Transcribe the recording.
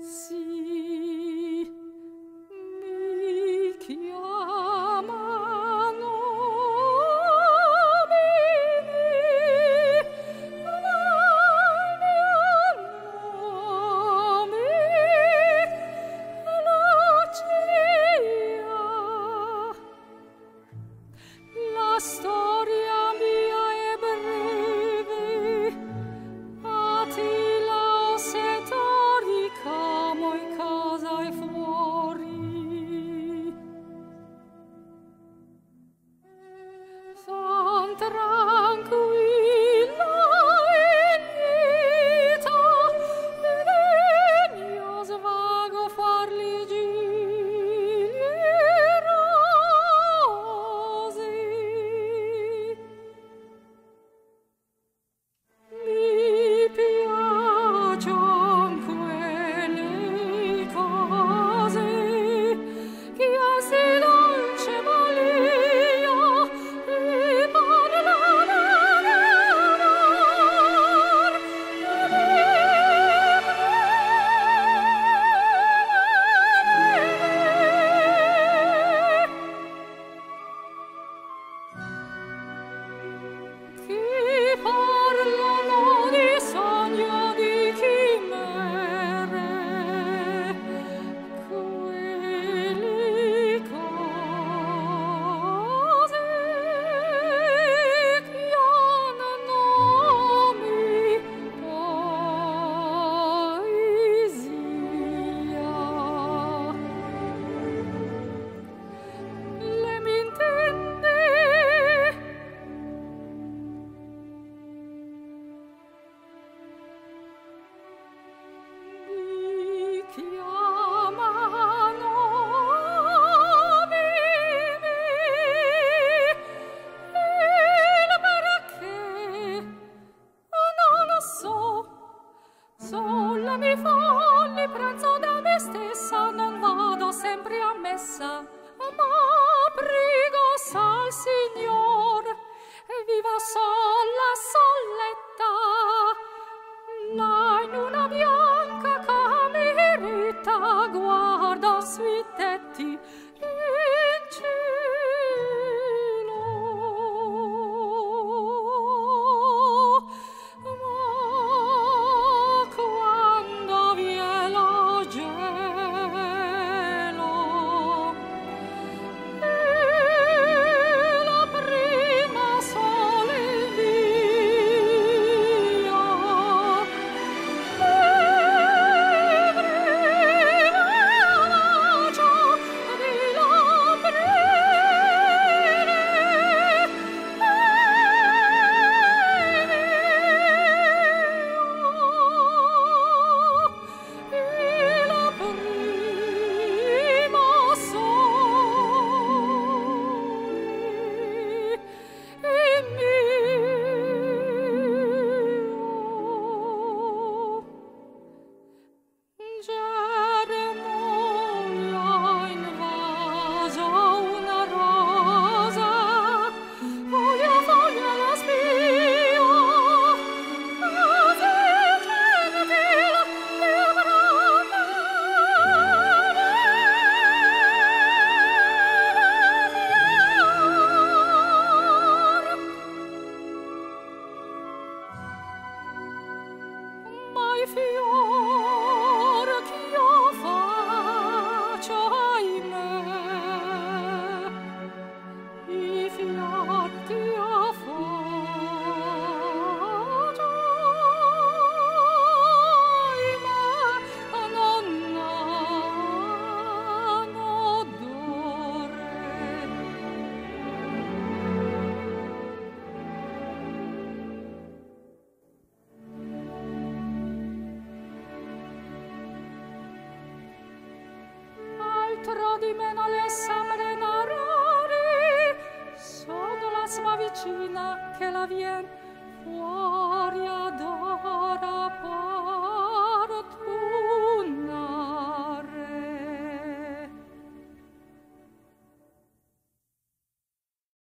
Sì, mi chiamano nobili, ma il mio nome è Lucia. La storia mia è breve, Attila ossetori camo in casa e fuori. Son tranquilla e lieta, ed io svago far li giri rosi. Mi piaccion quelle cose che si dolce Maria e parla d'amor che parlano di sogno di chimere, quelle cose che hanno nomi poesia. Le mi intende? Mi chiamano Mimi, il perché non lo so. Sola mi folli, pranzo da me stessa, non vado sempre a messa, ma prego sal Signor, vivo sola, soletta, là in una bianca cameretta, guardo sui tetti in cielo. Ma quando vie lo gelo e la prima sole mio e prima bacio di Germonia in vaso una rosa, foglia foglia la spio, accendatela e avrà ma i fior ch'io faccio, ahimè, i fior ch'io faccio, ahimè, non hanno odore. Altro di meno le sembrano rari, sono la sua vicina che la vien fuori ad ora pari.